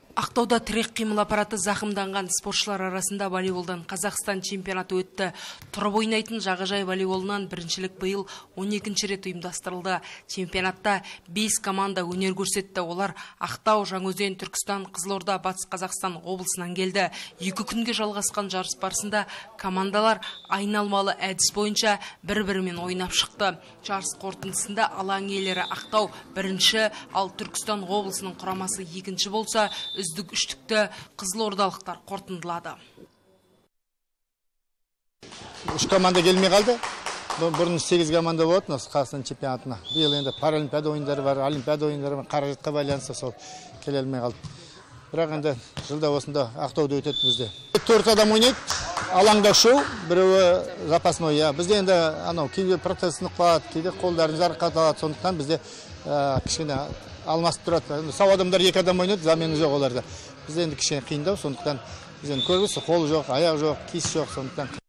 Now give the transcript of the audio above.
Ақтауда тірек қимыл аппараты зақымданған спортшылар арасында волейболдан Қазақстан чемпионаты өтті. Тұрып ойнайтын жағажай волейболынан біріншілік биыл 12-ші рет ұйымдастырылды. Чемпионатта 5 команда өнер көрсетті. Олар Ақтау, Жаңаөзен, Түркістан, Қызылорда, Батыс Қазақстан облысынан келді. 2 күнге жалғасқан жарыс барысында командалар айналмалы әдіс бойынша бір-бірімен ойнап шықты. Жарыс қорытындысында алаң иелері Ақтау бірінші, ал Түркістан облысының құрамасы екінші болса, үздік үштікті қызылордалықтар қорытындылады. 3 команда келмей қалды. Бұрын 8 команда болады Қазақстан чемпионатына. Биыл енді паралимпиада ойындары бар, олимпиада ойындары бар, қаражатқа байланысты сол келе алмай қалды. Бірақ енді жылда осында Ақтауда өтеді бізде. 4 адам ойнайды, алаңда шоу, біреуі запасной. Бізде енді анау кейде протез сынып, кейде қолдарын жарақат алады, сондықтан бізде кішкене алмасып тұрады. Сау адамдар 2 адам ойнайды, замені жоқ оларда. Бізде енді кішкене қиындау, сондықтан біз енді көрбіз, қол жоқ, аяқ жоқ, киіс жоқ, сондықтан